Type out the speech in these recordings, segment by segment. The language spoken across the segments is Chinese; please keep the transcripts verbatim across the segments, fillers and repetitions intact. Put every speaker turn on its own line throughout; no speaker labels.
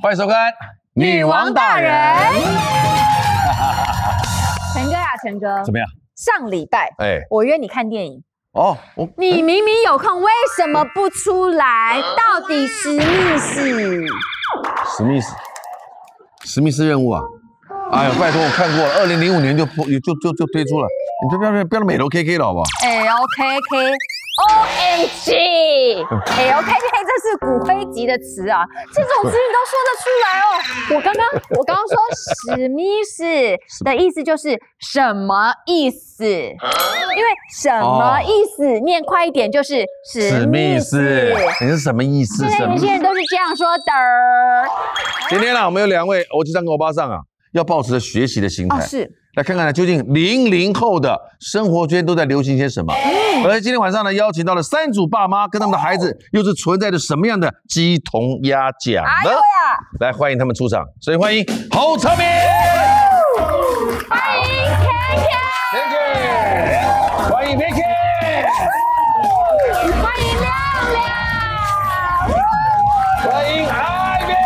欢迎收看《
女王大人》。陈哥呀，陈哥，
怎么样？
上礼拜，哎，我约你看电影。哦，我你明明有空，为什么不出来？到底史密斯？
史密斯，史密斯任务啊！哎呀，拜托，我看过了，二零零五年就就就就推出了。你不要不要不要美楼 K K 了好不好
？L K K。O M G，L K K 这是骨灰级的词啊，这种词你都说得出来哦。我刚刚我刚刚说史密斯的意思就是什么意思？因为什么意思、哦、念快一点就是史密斯。
你是什么意思？
现在年轻人都是这样说的。
今天呢、啊，我们有两位欧吉桑跟欧巴桑啊，要抱持着学习的心态。哦，是。来看看呢，究竟零零后的生活圈都在流行些什么？嗯、而今天晚上呢，邀请到了三组爸妈跟他们的孩子，又是存在着什么样的鸡同鸭讲呢？哎呀，来欢迎他们出场，首先欢迎侯昌明，
欢迎 K
K， 欢迎 Vicky，
欢迎亮亮，
欢迎艾米，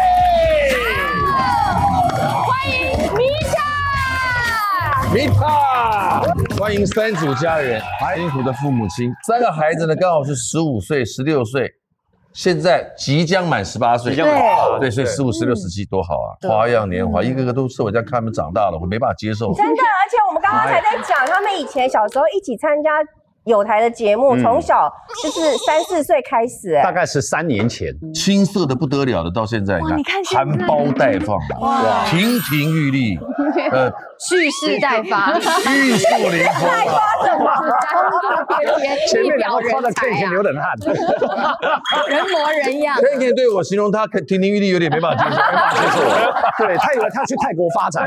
欢迎米莎。
米塔，欢迎三组家人，辛苦的父母亲，三个孩子呢刚好是十五岁、十六岁，现在即将满十八岁，
即将满
对，所以十五、十六、十七多好啊，花样年华，一个个都是我这样看他们长大了，我没办法接受。
真的，而且我们刚刚才在讲，他们以前小时候一起参加友台的节目，从、嗯、小就是三四岁开始，
大概是三年前，
青涩的不得了的，到现在你看含苞待放，哇，亭亭玉立，
呃，蓄势待发，
玉树临风，
待发什么？
前面两个夸的 K K 流冷汗，
人模人样。
K K 对我形容他亭亭玉立有点没办法接受，没办法接受。
对他以为他去泰国发展。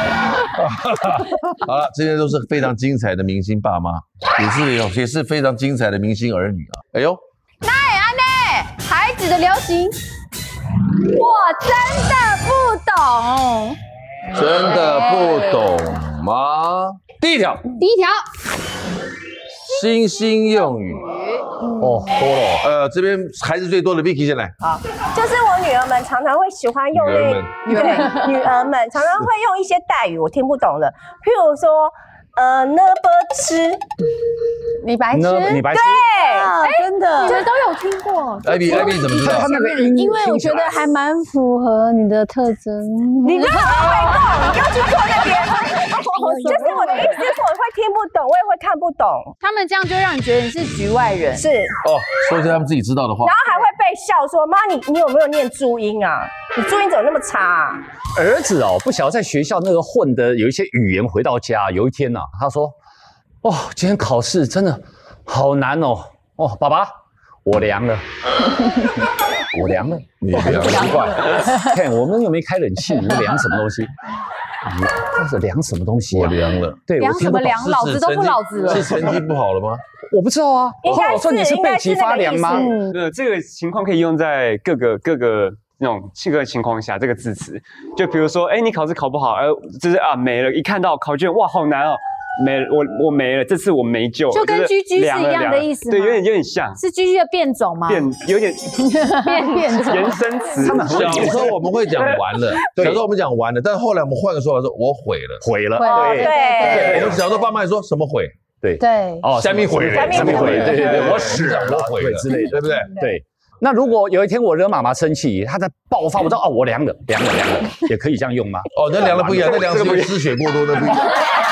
好了，这些都是非常精彩的明星爸妈，也是有。也是非常精彩的明星儿女啊！哎呦，
那安呢？孩子的流行，我真的不懂，
真的不懂吗？第一条，
第一条，
新兴用语哦，多了。呃，这边孩子最多的 Vicky 先来。
好，就是我女儿们常常会喜欢用那对女儿们常常会用一些代语我听不懂的，譬如说。呃，呢不吃，
你白痴，
你白痴，
对，
哎，真的，你们都有听过。
艾比，艾比怎么知道？
他那个音，
因为我觉得还蛮符合你的特征。
你不要回购，你要去做那边。就是我的意思是，我会听不懂，我也会看不懂。
他们这样就让你觉得你是局外人。
是
哦，说一些他们自己知道的话。
然后还会被笑说：“妈，你你有没有念注音啊？你注音怎么那么差啊？”
儿子哦，不晓得在学校那个混的有一些语言，回到家有一天呐、啊，他说：“哦，今天考试真的好难哦，哦，爸爸，我凉了，我凉了，
你凉了，
奇怪，看我们又没开冷气，你凉什么东西？这是凉什么东西、啊？
我凉了，
对，
凉什么凉？老子都不老子了，
是成绩不好了吗？
我不知道啊。后来我说你是背脊发凉吗？
对，这个情况可以用在各个各个。那种这个情况下，这个字词，就比如说，哎，你考试考不好，哎，就是啊没了，一看到考卷，哇，好难哦，没了，我我没了，这次我没救，
就跟居居是一样的意思吗？
对，有点有点像，
是居居的变种吗？
变有点
变变种
延伸词。
小时候我们会讲完了，小时候我们讲完了，但是后来我们换个说法说，我毁了，
毁了，
对对。
我们小时候爸妈也说什么毁？
对
对，
哦，
虾米毁了，
虾米毁了，
对对对，
我死了，我毁了
之类的，
对不对？
对。那如果有一天我惹妈妈生气，她在爆发，我知道哦，我凉了，凉了，凉了，也可以这样用吗？
哦，那凉了不一样，那凉是因为失血过多的不一样。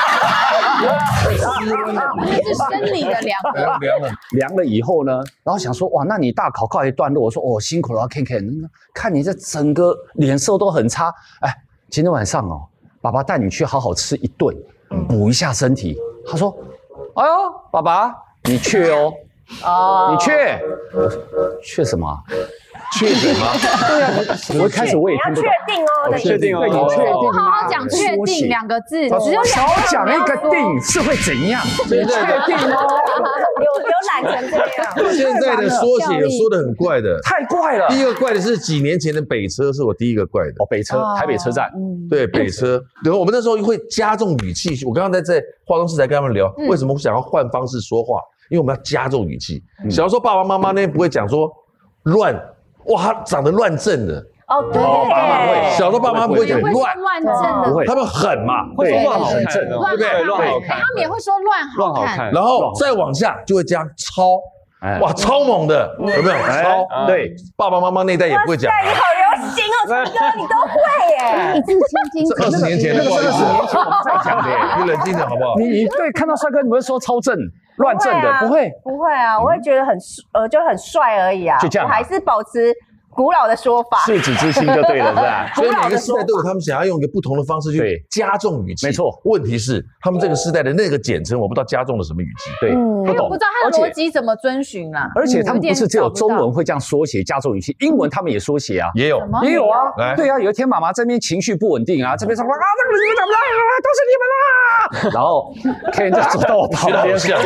是生理的凉，
凉了，
凉了以后呢，然后想说哇，那你大考告一段落，我说哦辛苦了 ，Ken Ken， 看你这整个脸色都很差，哎，今天晚上哦，爸爸带你去好好吃一顿，补一下身体。他说，哎呦，爸爸你去哦。哦，你确确什么、啊？
确诊吗？
对啊，我开始我也听不懂。
你要确定哦，
我确定哦，
你确定
不好好讲确定两个字，只有
少讲一个定是会怎样？
现在的
定哦，
有有懒成这样。
现在的缩写有说的很怪的，
太怪了。
第一个怪的是几年前的北车，是我第一个怪的。
哦，北车，台北车站。
对，北车。然后我们那时候会加重语气，我刚刚在在化妆室才跟他们聊，为什么我想要换方式说话？因为我们要加重语气。小时候爸爸妈妈呢不会讲说乱，哇，他长得乱正的，
哦，对，
爸妈会，
小时候爸妈不会讲
乱
乱，
乱真的，
不会，
他们狠嘛，
会说乱好
很
看，
正，
乱
对，乱好看，
他们也会说乱
乱好
好看。
看。
然后再往下就会加超，哇，超猛的，有没有？超，
对，
爸爸妈妈那一代也不会讲。
你好流行哦，陈哥，你都会耶！
一字千金，
这二十年前的，不好意思，
二十年前我们在讲的，
你冷静点好不好？
你你对看到帅哥，你会说超正、乱正的，不会，
不会啊，我会觉得很呃就很帅而已啊，
就这样
我还是保持古老的说法，
赤子之心就对了，是吧？
所以每个时代都有他们想要用一个不同的方式去
对
加重语气。
没错，
问题是他们这个时代的那个简称，我不知道加重了什么语气。
对，
嗯
不懂，
不知道他的逻辑怎么遵循啦。
而且他们不是只有中文会这样缩写加重语气，英文他们也缩写啊，
也有，
也有啊
来，
对啊，有一天妈妈这边情绪不稳定啊，这边说啊，这个你们怎么了？都是你们啦！然后 Ken 就走到我旁边，
像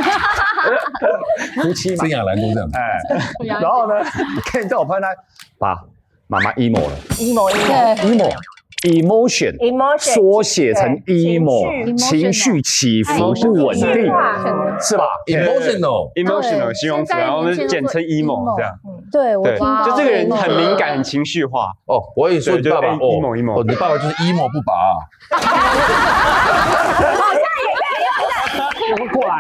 夫妻嘛
曾，雅兰都这样。
哎，然后呢 ，Ken 在我旁边，爸，妈妈 emo 了
emo emo
，emo。emotion
emotion
缩写成 emo， 情绪起伏不稳定，是吧
emotional
emotional 形容词，然后我们简称 emo 这样。
对我
对，
听到
就这个人很敏感、很情绪化。
哦，我也说你爸爸哦
emo emo，
哦，你爸爸就是 emo 不拔啊。
好像也可以用在，
过来，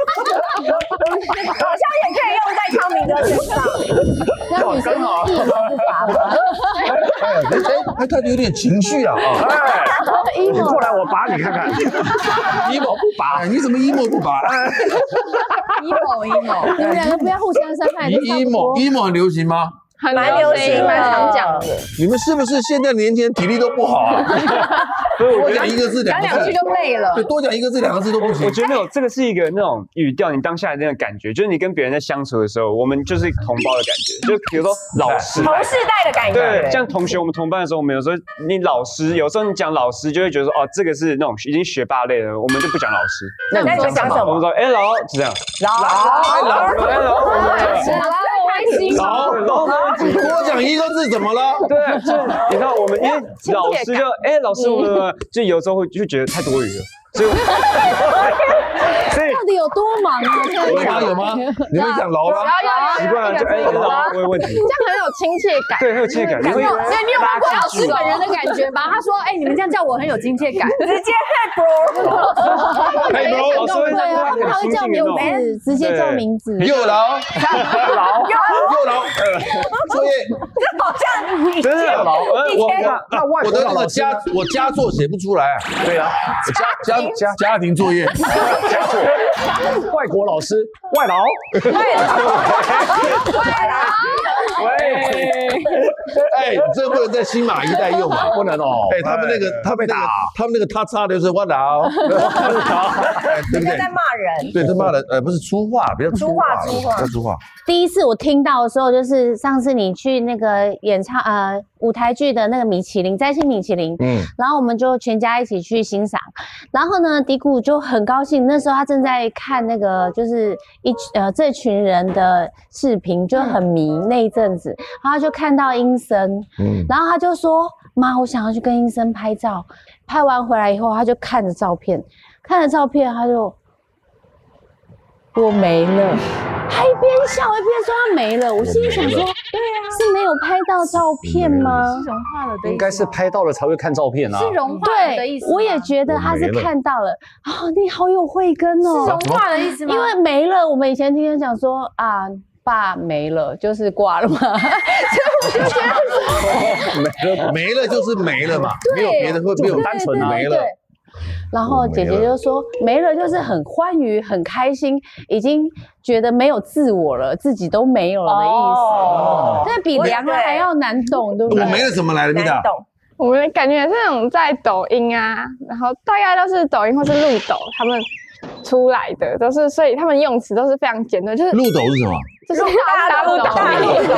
好像也可以用在昌明哥身上。
那女生一毛不拔吗？
哎哎哎，他有点情绪啊啊！
哎，你过来，我拔你看看，emo 不拔，
哎，你怎么 emo 不拔？
emo emo，
你们两个不要互相伤害，都差不
emo
多。
emo 很流行吗？
很
蛮流行
蛮常讲的。
你们是不是现在年轻人体力都不好啊？多讲一个字两个字
讲两句就累了
对，。多讲一个字两个字都不行
我。觉得没有，这个是一个那种语调，你当下的那个感觉，就是你跟别人在相处的时候，我们就是同胞的感觉。就比如说老师，
同世代的感觉，
对，像同学，我们同班的时候，我们有时候你老师，有时候你讲老师，就会觉得说，哦，这个是那种已经学霸类的，我们就不讲老师。
那你们讲什么？
我们说，哎，老，就这样，
老
老，哎，老，
开心
老，老，
多讲一个字怎么了？
对，就你知道我们因为老师就，哎，老师，我们就有时候会就觉得太多余了，所以，所以
到底有多忙啊？
有吗？有吗？你会讲劳吗？
习惯了就哎，老，我有问题，
这样很有亲切感。
对，很有亲切感，你会
对，你有问过老师本人的感觉吧？他说：“哎，你们这样叫我很有亲切感。”
直接 hey bro，
嘿，bro，
老师会
对啊，他们还会叫名
很
字，直接叫名字。
又劳
老
又劳，作业
好像
真的老，
我
那那外
我
国
的那个佳
的老师呢？
我佳作写不出来啊。
对啊，
家家家家庭作业，
家作，外国老师，外劳，
喂，
哎，这不能在新马一带用啊。
不能哦，
哎，他们那个他们那个他们那个他叉的就是我劳，哎，对不对
在？骂人，
对他骂的呃不是粗话，比较粗话，
粗话粗话
比较粗话。
第一次我听到的时候，就是上次你去那个演唱呃舞台剧的那个米其林摘星米其林，
嗯，
然后我们就全家一起去欣赏，然后呢，迪古就很高兴，那时候他正在看那个就是一呃这群人的视频，就很迷那一阵子，然后他就看到阴森，
嗯
然后他就说妈，我想要去跟阴森拍照，拍完回来以后，他就看着照片，看着照片他就我没了。他一边笑一边说他没了，我心里想说，对啊，是没有拍到照片吗？
融化了的
应该是拍到了才会看照片啊。
是融化了的意思吗。
我也觉得他是看到了，啊，你好有慧根哦，
是融化的意思吗？
因为没了，我们以前听人讲说啊，爸没了就是挂了嘛，所以我就觉得说
没了就是没了嘛，没有别的会没有
单纯啊
没了。
然后姐姐就说没了就是很欢愉很开心，已经觉得没有自我了，自己都没有了的意思，这比凉了还要难懂，对不对？
我没了怎么来的，米达？
难懂。
我们感觉是那种在抖音啊，然后大概都是抖音或是路抖他们出来的，都是所以他们用词都是非常简短，就是
路斗是什么？
就是大陆抖，
大陆抖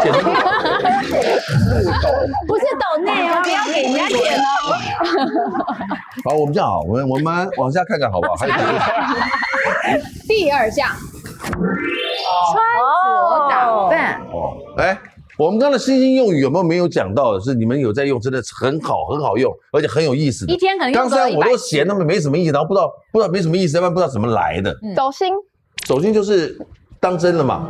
不是抖内哦，不要给人家钱哦。
好，我们这样好，我们我们往下看看好不好？还有
第二项，穿着打扮。
哦，哎，我们刚才新兴用语有没有没有讲到的？是你们有在用，真的很好，很好用，而且很有意思的。
一天可能用
刚才我
到一百
都嫌他们没什么意思，然后不知道不知道没什么意思，要不然不知道怎么来的。
走心，
走心就是当真了嘛，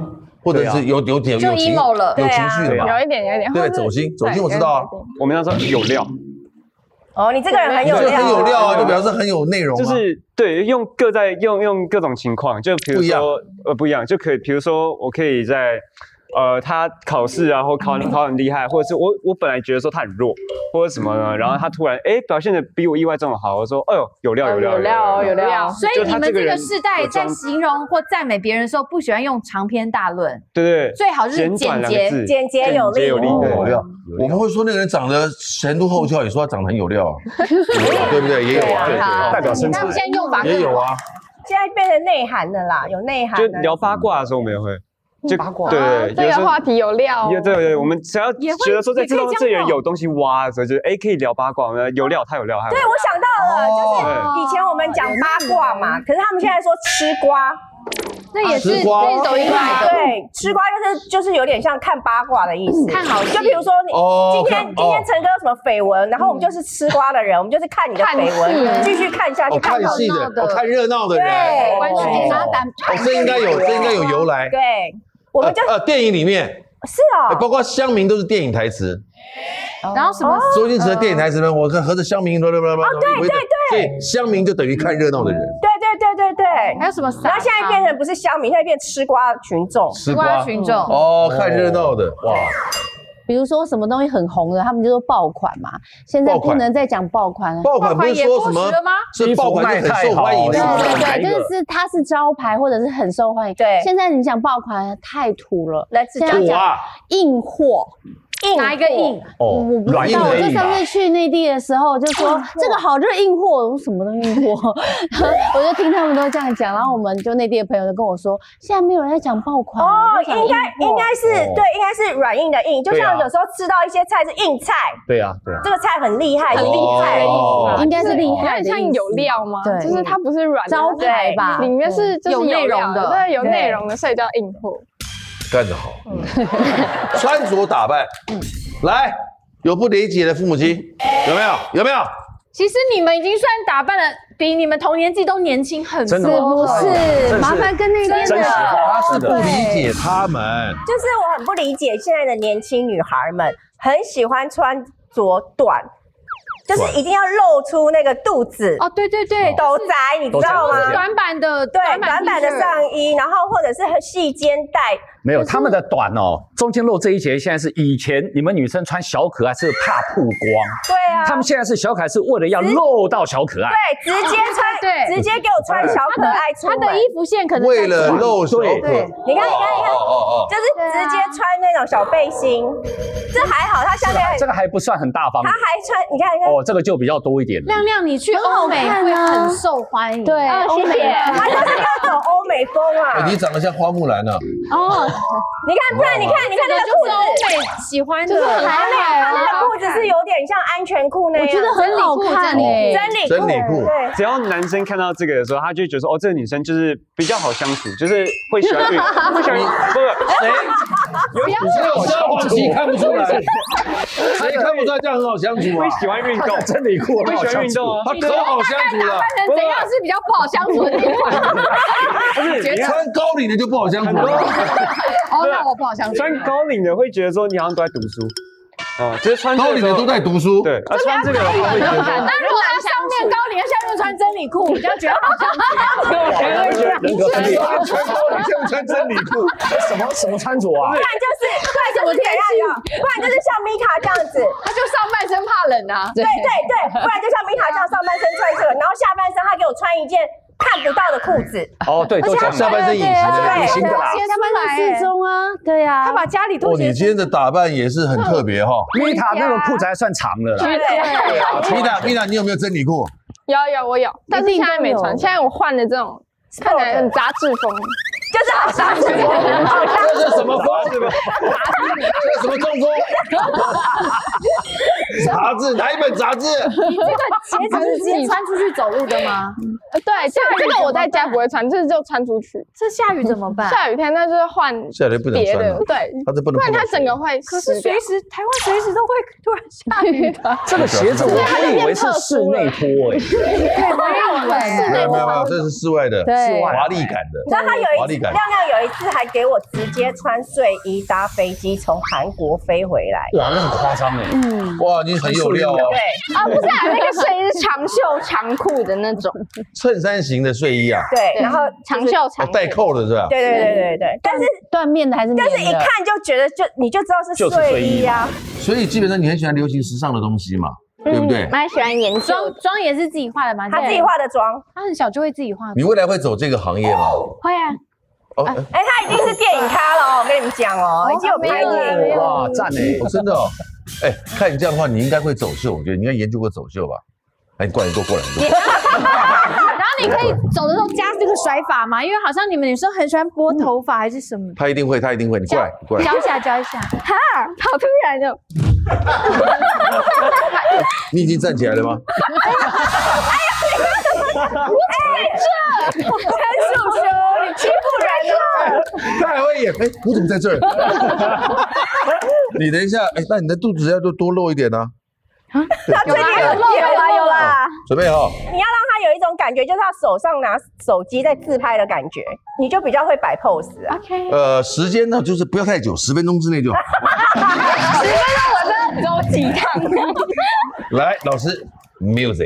或者是有有点有情有情绪的嘛，
有一点有一点。
对，走心走心我知道啊。
我们要说有料。
哦，你这个人很有料，
很有料啊，就表示很有内容。
就是对，用各在用用各种情况，就比如说呃不一样，就可以，比如说我可以在。呃，他考试啊，或考考很厉害，或者是我我本来觉得说他很弱，或者什么呢，然后他突然哎表现的比我意外中的好，我说哎呦有料有料
有料有料。所以你们这个世代在形容或赞美别人的时候，不喜欢用长篇大论，
对对，
最好就是简洁
简洁有力。
有料，我们会说那个人长得前凸后翘，也说他长得很有料，对不对？也有啊，
代表身材。
他们现在用法
也有啊，
现在变成内涵的啦，有内涵。
就聊八卦的时候，我们也会。就
八卦，
对对，
这个话题有料。
对对，我们只要觉得说在这东这人有东西挖的时候，就是哎可以聊八卦，有料他有料，
对我想到了，就是以前我们讲八卦嘛，可是他们现在说吃瓜，
那也是那是抖音来的。
对，吃瓜就是就是有点像看八卦的意思，
看好戏。
就比如说你今天今天陈哥有什么绯闻，然后我们就是吃瓜的人，我们就是看你的绯闻，继续看下去，
看戏的，看热闹的人，
对，
关注他胆。
这应该有，这应该有由来。
对。我们就
呃电影里面
是啊，
包括乡民都是电影台词，
然后什么
周星驰的电影台词呢？我看合着乡民，对对对
对，对对，
所以乡民就等于看热闹的人。
对对对对对，
还有什么？
然后现在变成不是乡民，现在变吃瓜群众，
吃瓜
群众
哦，看热闹的哇。
比如说什么东西很红的，他们就说爆款嘛。现在不能再讲爆款了。
爆款不是说什么？是爆款是很受欢迎的。
对对对，就是它是招牌或者是很受欢迎。
对，
现在你讲爆款太土了。
来，
现在讲硬货。
哪一个硬？
哦，我不知道。我就上次去内地的时候，就说这个好就是硬货，我说什么东西硬货？我就听他们都这样讲，然后我们就内地的朋友就跟我说，现在没有人在讲爆款
哦，应该应该是对，应该是软硬的硬，就像有时候吃到一些菜是硬菜，
对啊对啊，
这个菜很厉害，很厉害的意思，
应该是厉害，
有点像有料吗？
对，
就是它不是软
招牌吧，
里面是就是
有内容的，
对，有内容的，所以叫硬货。
干得好，穿着打扮，来，有不理解的父母亲有没有？有没有？
其实你们已经算打扮了，比你们同年纪都年轻很多，
是不是？麻烦跟那边的，
他是不理解他们，
就是我很不理解现在的年轻女孩们，很喜欢穿着短。就是一定要露出那个肚子
哦，对对对，
斗宅，你知道吗？
短版的，
对，短版的上衣，然后或者是细肩带。
没有，他们的短哦，中间露这一截，现在是以前你们女生穿小可爱是怕曝光，
对啊，
他们现在是小可爱是为了要露到小可爱，
对，直接穿，对，直接给我穿小可爱出门，
他的衣服线可能
为了露小可爱，
你看，你看，你看，就是直接穿那种小背心，这还好，他下面
这个还不算很大方，
他还穿，你看，你看，
哦，这个就比较多一点。
亮亮，你去欧美会很受欢迎，
对，
谢谢，他就是要走欧美风啊。
你长得像花木兰呢。
哦。
你看，不然你看，你看那个裤子，
欧美喜欢的，
还好，他那个裤子是有点像安全裤那样，
我觉得很好看诶，
真理
真理裤。
对，
只要男生看到这个的时候，他就觉得说，哦，这个女生就是比较好相处，就是会喜欢运，会喜欢不是谁？
有比较好相处，你看不出来，谁看不出来这样很好相处啊？
会喜欢运动，
真理裤
会喜欢运动啊，
他可好相处了。
怎样是比较不好相处的地方？
不是穿高领的就不好相处了。
哦，那我不好相处。
穿高领的会觉得说你好像都在读书，啊，就是穿
高领的都在读书。
对，啊，穿这个会觉得。
那如果他上面高领，下面穿真理裤，比较觉得好相处。
人格分裂，
穿高领下面穿真理裤，
什么什么穿着啊？
不然就是，不然就是怎样呀？不然就是像米卡这样子，
他就上半身怕冷啊。
对对对，不然就像米卡这样上半身穿这个，然后下半身他给我穿一件。看不到的裤子
哦，对，都讲
下半身隐形的，
隐形的啦，
下半身适中啊，对呀，
他把家里拖鞋。
哦，你今天的打扮也是很特别哈。
米塔那个裤子还算长的啦。
对，
米塔，米塔，你有没有真理裤？
有有我有，但是现在没穿，现在我换的这种看起来很杂志风。
就是好像是，
这是什么风？这是什么中风？杂志哪一本杂志？
你这个鞋子是直接穿出去走路的吗？
呃，对，这这个我在家不会穿，这就穿出去。
这下雨怎么办？
下雨天那就是换
下雨不能穿了，
对，
它这不能，
不然它整个会。
可是随时台湾随时都会突然下雨的。
这个鞋子我还以为是室内拖诶，
对，我以为
没有没有没有，这是室外的，
对，
华丽感的。
你知道它有一亮亮娘有一次还给我直接穿睡衣搭飞机从韩国飞回来。
哇，那很夸张哎。
嗯，
哇，你很有料哦。
对
啊，不是啊，那个睡衣是长袖长裤的那种，
衬衫型的睡衣啊。
对，然后
长袖长裤
带扣的是吧？
对对对对对，但是
缎面的还是棉的？
但是一看就觉得就你就知道是睡衣啊。
所以基本上你很喜欢流行时尚的东西嘛，对不对？
蛮喜欢研究。
妆妆也是自己画的吗？
他自己画的妆，
他很小就会自己画。
你未来会走这个行业吗？
会啊。
哦，
哎，他已经是电影咖了哦，我跟你们讲哦，已经有拍电影。
哇，赞哎！
真的哦。哎，看你这样的话，你应该会走秀，我觉得你应该研究过走秀吧？哎，你过来，你过过来，你过来。
然后你可以走的时候加这个甩法嘛，因为好像你们女生很喜欢拨头发还是什么。
他一定会，他一定会。你过来，你过来。
教一下，教一下。
哈，好突然哦。
你已经站起来了吗？
哎，这陈叔叔，你欺负人了！
他还会演，哎，我怎么在这儿？你等一下，哎，那你的肚子要多多露一点呢。
他最近有有啦有啦，
准备好。
你要让他有一种感觉，就是他手上拿手机在自拍的感觉，你就比较会摆 pose 啊。
OK。
呃，时间呢，就是不要太久，十分钟之内就好。
十分钟我真的走几趟。
来，老师 ，music。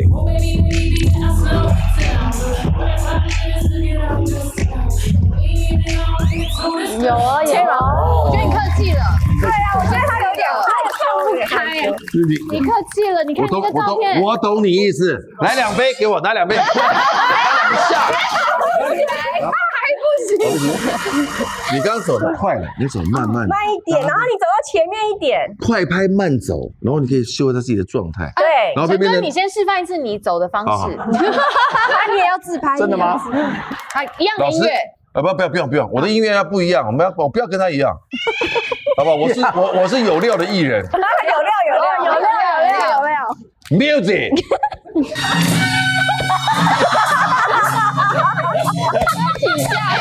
有啊有啊，我觉得你客气了。对啊，我觉得他有点放不开。
你客气了，你看你的照片。
我懂你意思，来两杯给我，拿两杯。来两下。
还不行。
你刚刚走得快了，你走慢慢。
慢一点，然后你走到前面一点。
快拍慢走，然后你可以秀一下自己的状态。
对。
然后边边的。
你先示范一次你走的方式。那你也要自拍。
真的吗？
啊，一样的音乐。
啊不不要不用不用，我的音乐要不一样，我们要我不要跟他一样，好不好？我是我我是有料的艺人。
有料有料有料有料有料。
Music。
请假。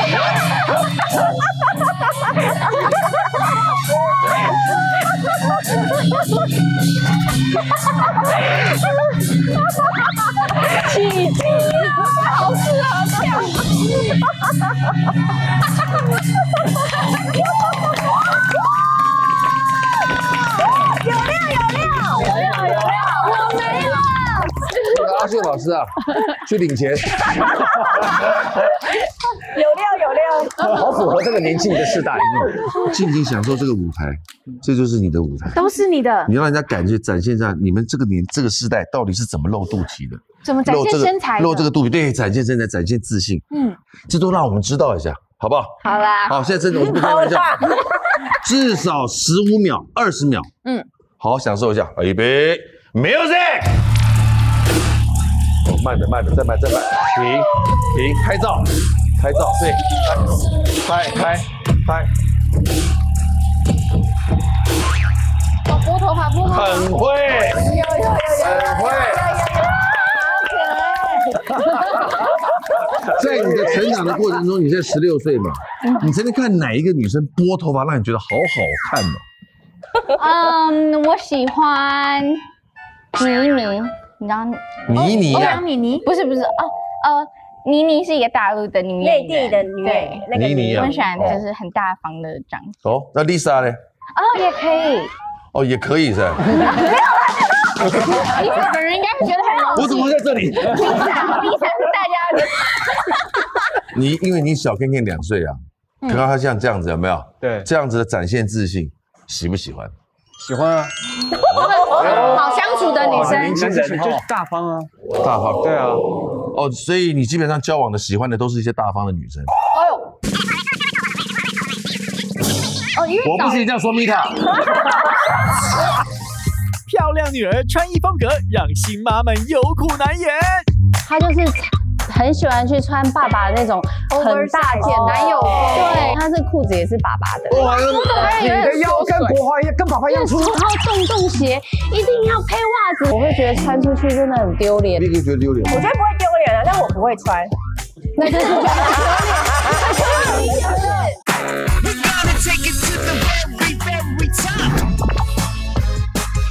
起劲，好适合跳。有料有料有料有料，我没了。
阿秀老师啊，去领钱。
有料有料，
好符合这个年轻的世代。
尽情享受这个舞台，这就是你的舞台，
都是你的。
你要让人家感觉展现一下你们这个年这个世代到底是怎么露肚脐的，
怎么展现身材，
露这个肚脐，对，展现身材，展现自信。嗯，这都让我们知道一下，好不好？
好啦，
好，现在真的我是不开玩笑，至少十五秒、二十秒，嗯，好好享受一下。预备 ，music。哦，慢的，慢的，再慢，再慢，停，停，拍照，拍照，对，拍，拍，拍，
哦，拨头发，拨头发，
很会，
有有有有，
很会。在你的成长的过程中，你现在十六岁嘛，你曾经看哪一个女生拨头发让你觉得好好看
吗？嗯，我喜欢倪妮。你知道
倪妮呀？
倪妮
不是不是哦呃，倪妮是一个大陆的女演员，
内地的女演员，
倪妮啊，
我很喜欢就是很大方的长相。
哦，那 Lisa 呢？
哦，也可以。
哦，也可以是吧？
没有啦，Lisa 本人应该会觉得很好。
我怎么会在这里
？Lisa 是大家的。
你因为你小 Ken Ken 两岁啊，看到他像这样子有没有？
对，
这样子的展现自信，喜不喜欢？
喜欢啊。
好相处的女生，
年轻人就是大方啊，
大方，
对啊，
哦，所以你基本上交往的、喜欢的都是一些大方的女生。
哎呦，哦，因为
我不许这样说，米卡。
漂亮女儿穿衣风格让新妈们有苦难言。
她就是很喜欢去穿爸爸的那种很大件男友风，对，她这裤子也是爸爸的。
哇，你的腰跟国华一样，跟爸爸一样粗。
然后洞洞鞋一定要配袜子，我会觉得穿出去真的很丢脸。
你可以觉得丢脸？
我觉得不会丢脸啊，但我不会穿。
那就是丢脸。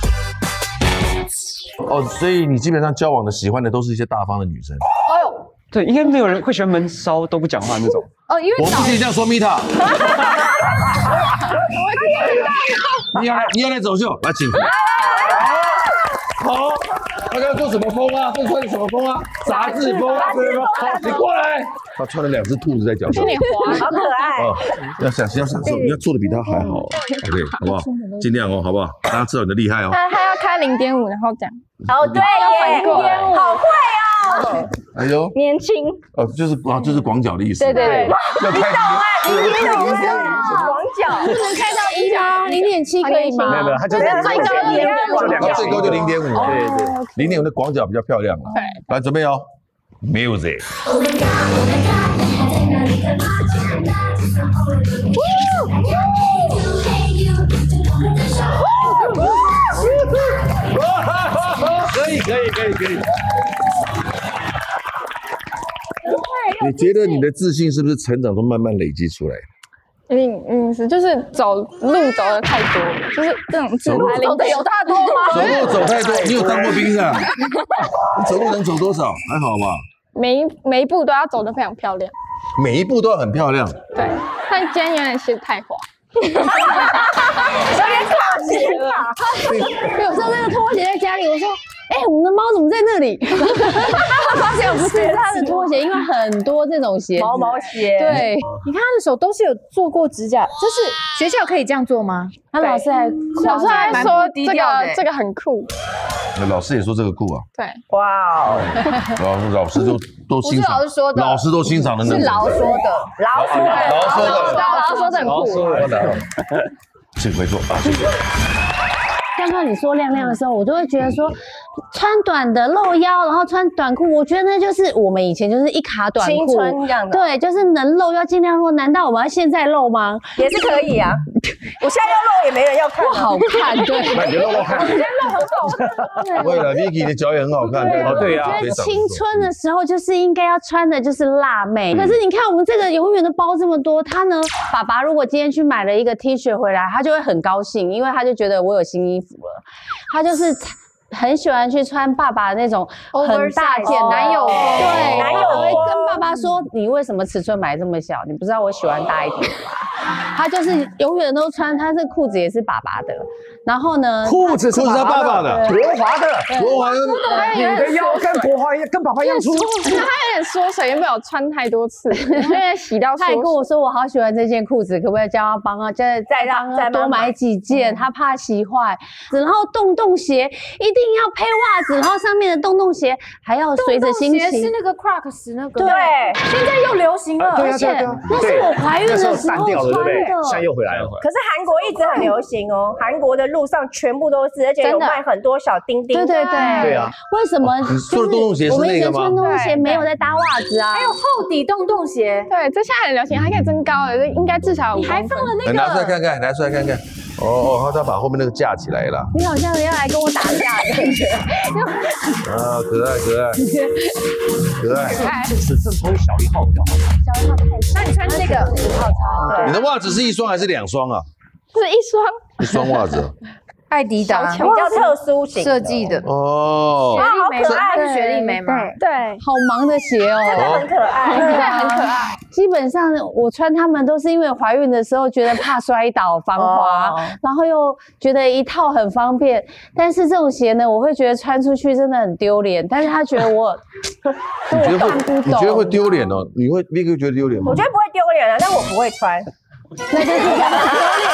哦，所以你基本上交往的、喜欢的都是一些大方的女生。
哎呦，
对，应该没有人会喜欢闷骚都不讲话那种。
哦，因为
我不信这样说，米塔。你要来，你要来走秀，来请。好，他刚刚做什么风啊？这穿的什么风啊？杂志风，对吗？你过来。他穿了两只兔子在脚上，
有点滑，好可爱。
哦，要享要享受，你要做的比他还好 ，OK， 好不好？尽量哦，好不好？大家知道你的厉害哦。
他他要开零点五，然后这样。
哦，对耶，好会哦。
哎呦，
年轻
哦，就是啊，就是广角的意思。
对对对，
要开
零点五广角，
不能开到一吗？零点七可以吗？
没有没有，它就
最高零点五，
它最高就零点五，
对对，
零点五的广角比较漂亮了。
对，
来准备哦 ，music。可以可以可以可以。你觉得你的自信是不是成长中慢慢累积出来？
嗯嗯是，就是走路走的太多，就是这种自拍
走的有他多吗？
走路走太多，你有当过兵啊？你走路能走多少？还好吧？
每一每一步都要走得非常漂亮。
每一步都要很漂亮。
对，但今天有点鞋太滑。
有点可惜吧。
有时候那个拖鞋在家里，我说。哎、欸，我们的猫怎么在那里？他发现不是他的拖鞋，因为很多这种鞋，
毛毛鞋。
对，
你看他的手都是有做过指甲，这是学校可以这样做吗？
他老师还
老师还说这个这个很酷。
老师也说这个酷啊。
对，
哇
哦，老老师都都欣赏，
不是老师说的，
老师都欣赏的那种。
是老说的，
老说的，
老说的，
老师说的很酷。
这个会做啊，谢谢。
刚刚你说亮亮的时候，我就会觉得说，穿短的露腰，然后穿短裤，我觉得那就是我们以前就是一卡短裤，
青春这样的，
对，就是能露要尽量露。难道我们要现在露吗？
也是可以啊，我现在要露也没人要看，
不好看，对。
那你露露看，
我现在露很好。
会了 ，Vicky 的脚也很好看，
哦对呀。
我觉得青春的时候就是应该要穿的就是辣妹，可是你看我们这个永远都包这么多，他呢，爸爸如果今天去买了一个 T 恤回来，他就会很高兴，因为他就觉得我有新衣服了，他就是很喜欢去穿爸爸那种很大件男友风，对，
男友
会跟爸爸说你为什么尺寸买这么小？你不知道我喜欢大一点吗？他就是永远都穿，他这裤子也是爸爸的，然后呢，
裤子
裤子是爸爸的，
国华的，
国华的，
你的腰跟国华一样，跟爸爸一样粗。
他有点缩水，因为有穿太多次，因为洗到。
他也跟我说，我好喜欢这件裤子，可不可以叫他帮他，再再让他多买几件？他怕洗坏。然后洞洞鞋一定要配袜子，然后上面的洞洞鞋还要随着心情。
洞洞鞋是那个 Crocs 那个，
对，
现在又流行了，
对
而且
那是我怀孕的时候穿的，
现在又回来了。
可是韩国一直很流行哦，韩国的路上全部都是，而且有卖很多小丁丁。
对对对，
对啊。
为什么？
你说的洞洞鞋是那个吗？
我们以前穿洞洞鞋没有在搭袜子啊，
还有厚底洞洞鞋。
对，这现在很流行，还可以增高的，应该至少。
你还放了那个？
拿出来看看，拿出来看看。哦哦，他把后面那个架起来了。
你好像要来跟我打架的感觉。
啊，可爱可爱可爱。
尺寸从小一号比较好。
小一号太小。
那你穿这个
十号差。
你的袜子是一双还是两双啊？
是一双。
一双袜子。
艾迪达
比较特殊型
设计的
哦，
雪莉梅吗？
它
是雪莉梅吗？
对，
好忙的鞋哦，
真的很可爱，
对，很可爱。
基本上我穿它们都是因为怀孕的时候觉得怕摔倒、防滑，然后又觉得一套很方便。但是这种鞋呢，我会觉得穿出去真的很丢脸。但是他觉得我，
你觉得会？你觉得会丢脸哦？你会立刻觉得丢脸吗？
我觉得不会丢脸啊，但我不会穿。
那就是丢脸。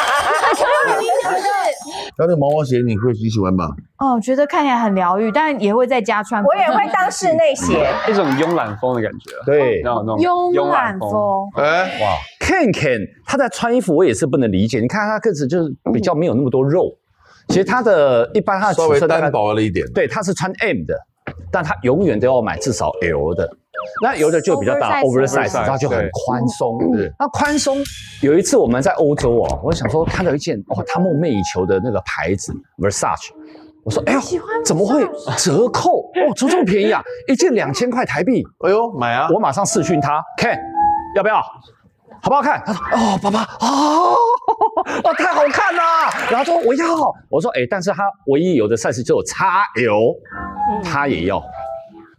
那那个毛毛鞋你会你喜欢吗？
哦，觉得看起来很疗愈，但也会在家穿。
我也会当室内鞋，
一种慵懒风的感觉。
对，
那种
慵懒风。
哎，
哇 ，Ken Ken 他在穿衣服我也是不能理解。你看他个子就是比较没有那么多肉，其实他的一般他的
稍微单薄了一点。
对，他是穿 M 的，但他永远都要买至少 L 的。那有的就比较大 ，oversize， 它就很宽松。那宽松，有一次我们在欧洲哦，我想说看到一件哦，他梦寐以求的那个牌子 Versace， 我说哎呦，怎么会折扣？哦，折这么便宜啊，一件两千块台币。
哎呦，买啊！
我马上视讯他 ，Ken， 要不要？好不好看？他说哦，爸爸，哦，哦，太好看啦！然后说我要，我说哎，但是他唯一有的 size 只有 X L， 他也要。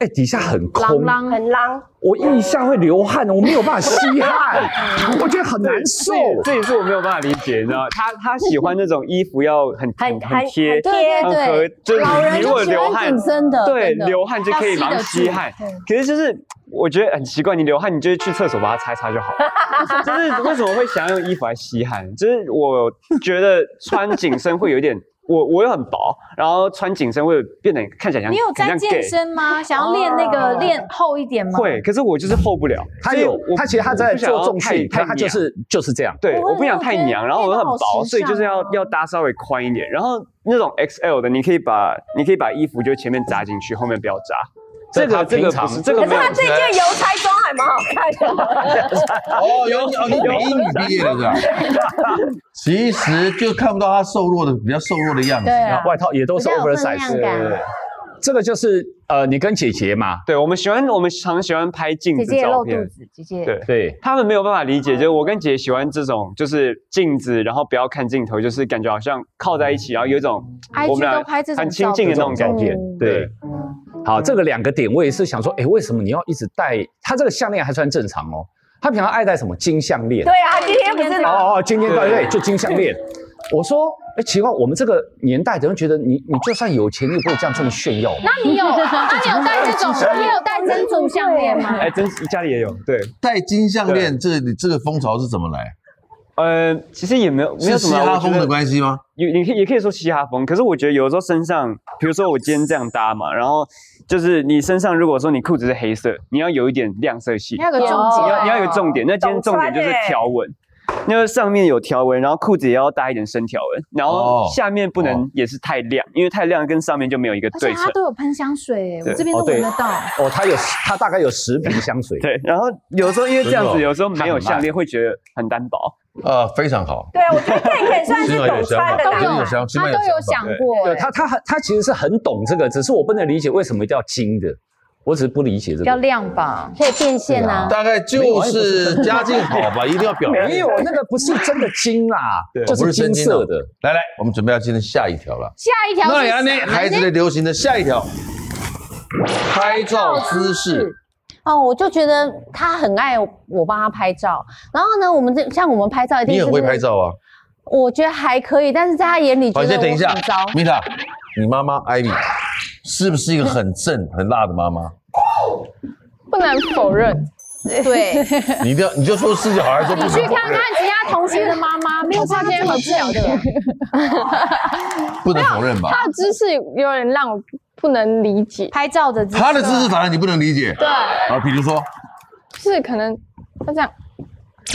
哎，底下很空，
很浪，
我腋下会流汗，我没有办法吸汗，我觉得很难受。
这也是我没有办法理解，你知道，他他喜欢那种衣服要很很很贴，
对对对，
就是你如果
喜欢
流汗，
紧身的，
对，流汗就可以马上吸汗。可是就是我觉得很奇怪，你流汗你就是去厕所把它擦一擦就好了。就是为什么会想要用衣服来吸汗？就是我觉得穿紧身会有点。我我又很薄，然后穿紧身会变得看起来像。
你有在健身吗？想要练那个练厚一点吗？
会，可是我就是厚不了。
他有，他其实他在做重训，他他就是就是这样。
对，我不想太娘，然后我又很薄，所以就是要要搭稍微宽一点。然后那种 X L 的，你可以把你可以把衣服就前面扎进去，后面不要扎。这个这个不是这个没有。
可是他这件邮差装还蛮好看的。
哦，有哦，你美英语毕业的是吧？其实就看不到他瘦弱的比较瘦弱的样子，
对啊，
外套也都是 oversize。对，这个就是呃，你跟姐姐嘛，
对我们喜欢我们常喜欢拍镜子照片。
姐姐露肚子，姐姐
对
对，
他们没有办法理解，就是我跟姐姐喜欢这种，就是镜子，然后不要看镜头，就是感觉好像靠在一起，然后有一种我们俩很亲近的那种感觉。
对。好，这个两个点我也是想说，哎，为什么你要一直戴？它这个项链还算正常哦。他平常爱戴什么金项链？
对啊，今天不是
哦哦，今天对对，就金项链。我说，哎，奇怪，我们这个年代的人觉得你你就算有钱，你不会这样这么炫耀。
那你有？那你有戴这种？你有戴珍珠项链吗？
哎，真家里也有。对，
戴金项链，这这个风潮是怎么来？
呃，其实也没有没有什么
嘻哈风的关系吗？
有，你可以也可以说嘻哈风。可是我觉得有的时候身上，比如说我今天这样搭嘛，然后就是你身上如果说你裤子是黑色，你要有一点亮色系，
你要有个重点，
你要你要有个重点。那今天重点就是条纹，那个上面有条纹，然后裤子也要搭一点深条纹，然后下面不能也是太亮，因为太亮跟上面就没有一个对称。
而且它都有喷香水，我这边都闻得到。
哦，它有它大概有十瓶香水。
对，然后有时候因为这样子，有时候没有项链会觉得很单薄。
呃，非常好。
对啊，我觉得 Ken Ken 算是懂穿的，
都有想，他都有想过。
对他，他他其实是很懂这个，只是我不能理解为什么一定要金的，我只是不理解这个。
要亮吧，
可以变现啊。
大概就是家境好吧，一定要表现。
没有，那个不是真的金啦，就是金色的。
来来，我们准备要进入下一条了。
下一条
那里呢？孩子的流行的下一条，拍照姿势。
哦，我就觉得他很爱我帮他拍照，然后呢，我们这像我们拍照一定、就是，
你很会拍照啊？
我觉得还可以，但是在他眼里觉得我很糟。
等一下，米塔，你妈妈艾米是不是一个很正很辣的妈妈？
不能否认。
对，
你一定要，你就说是就好，还是说不？
你去看看其他同学的妈妈，没有她今天合不了的。
不能否认吧？
她的姿势有点让我不能理解，
拍照的姿势，
她的姿势反而你不能理解。
对，
啊，比如说，
是可能要这样。
有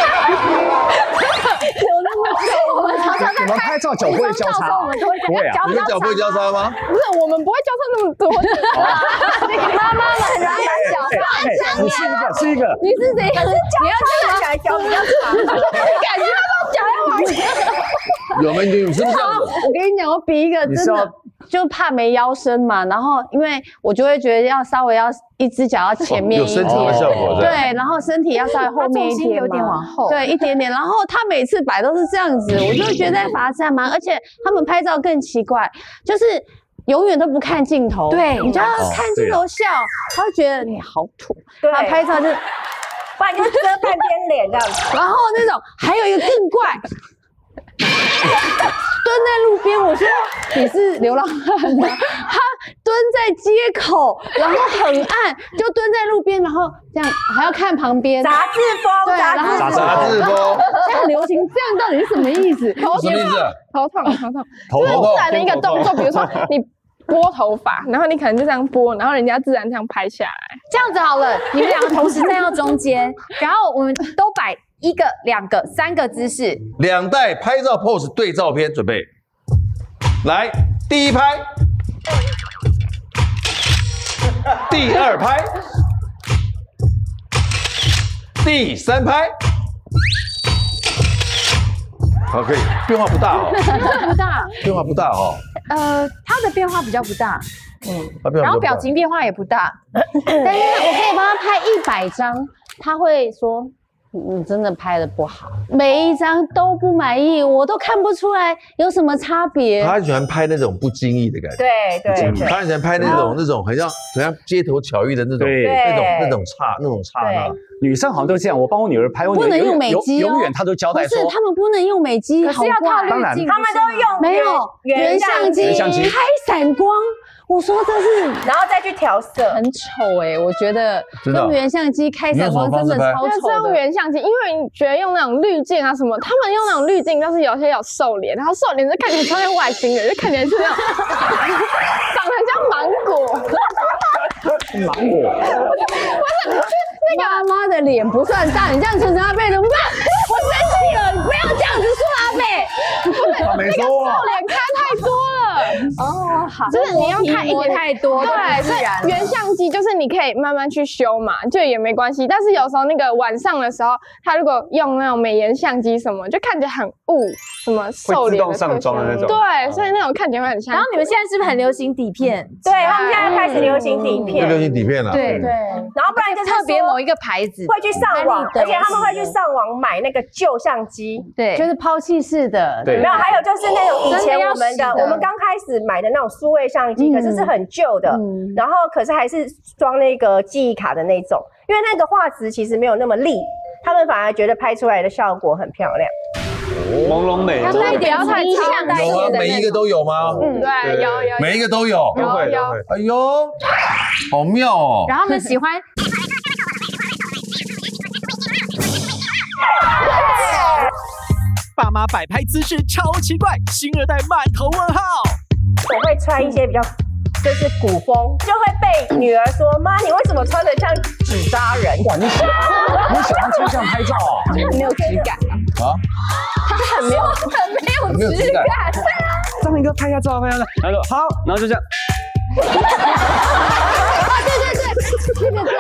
那么久，我们常常在
我们拍照脚不会交叉，
我们都会
不会啊？
你们脚不会交叉吗？
不是，我们不会交叉那么多。
妈妈们很爱脚
叉，你是一个，是一个，
你是谁？
可是交叉起来脚比较长，
感觉到脚要往前。
有没有？你是不是这样子？
我跟你讲，我比一个真的。就怕没腰身嘛，然后因为我就会觉得要稍微要一只脚要前面一点，
有身体的效果，
对，然后身体要稍微后面一点，
有点往后，
对，一点点。然后他每次摆都是这样子，我就觉得在罚站嘛。而且他们拍照更奇怪，就是永远都不看镜头，
对，
你就要看镜头笑，他会觉得你好土。他拍照就，
不然就遮半边脸这样子。
然后那种还有一个更怪。蹲在路边，我说你是流浪汉吗？他蹲在街口，然后很暗，就蹲在路边，然后这样还要看旁边。
杂志风，
对，然后
杂志风，
现在很流行，这样到底是什么意思？
什么意思？
头痛，头痛，
头痛。
自然的一个动作，比如说你拨头发，然后你可能就这样拨，然后人家自然这样拍下来。
这样子好了，你们两个同时站到中间，然后我们都摆一个、两个、三个姿势，
两代拍照 pose 对照片，准备，来，第一拍，第二拍，第三拍，好，可以，变化不大哦，
变化不大，
变化不大哦，
呃，它的变化比较不大，
嗯，
然后表情变化也不大，
但是我可以帮他拍一百张，他会说。 你真的拍的不好，每一张都不满意，我都看不出来有什么差别。
他很喜欢拍那种不经意的感觉，
对对对，
他很喜欢拍那种那种很像很像街头巧遇的那种那种那种刹那种刹那。
女生好像都这样，我帮我女儿拍，
不能用美肌
永远她都交代说，
不是他们不能用美肌，
可是要套滤镜，
他们都用
没有原相机拍闪光。我说这是，
然后再去调色，
很丑哎、欸！我觉得用原相机开闪光真的超丑的。
用原相机，因为你觉得用那种滤镜啊什么，他们用那种滤镜，但是有些有瘦脸，然后瘦脸就看起来超像外星人，就看起来是那种长得很像芒果。
芒果，
不是那个阿妈的脸不算大，你这样称称阿贝怎么办？我生气了，你不要这样子说阿贝。不是，
他没说啊。
瘦脸开太多了。
哦，好，
就是你要看一点
太多，
对，所以原相机就是你可以慢慢去修嘛，就也没关系。但是有时候那个晚上的时候，他如果用那种美颜相机什么，就看起来很雾，什么瘦脸的
上妆的那种。
对，所以那种看起来会很像。
然后你们现在是不是很流行底片？
对，他们现在开始流行底片，
流行底片了。
对对，
然后不然就是
特别某一个牌子
会去上网，而且他们会去上网买那个旧相机，
对，
就是抛弃式的。
对，
没有，还有就是那种以前我们的，我们刚开始买的那种数位相机，可是是很旧的，然后可是还是装那个记忆卡的那种，因为那个画质其实没有那么利，他们反而觉得拍出来的效果很漂亮。
朦胧美，
要带一点太长带
有啊，每一个都有吗？
嗯，对，有有，
每一个都有，
有有。
哎呦，好妙哦！
然后他们喜欢。
爸妈摆拍姿势超奇怪，新二代满头问号。
我会穿一些比较就是古风，就会被女儿说：“妈，你为什么穿得像纸扎人？”
哇，你喜欢你喜欢穿这样拍照啊？
很没有质感
啊！
他很没有很没有质感。
张一哥拍一下照，拍一下照，然后说好，然后就这样。
啊，对对对，对对对。